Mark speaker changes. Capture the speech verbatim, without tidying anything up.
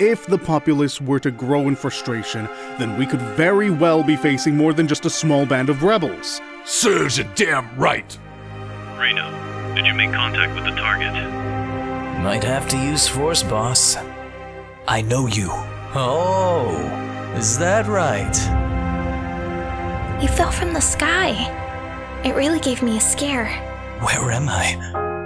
Speaker 1: If the populace were to grow in frustration, then we could very well be facing more than just a small band of rebels.
Speaker 2: Serves you damn right!
Speaker 3: Reno, did you make contact with the target?
Speaker 4: Might have to use force, boss. I know you. Oh, is that right?
Speaker 5: You fell from the sky. It really gave me a scare.
Speaker 4: Where am I?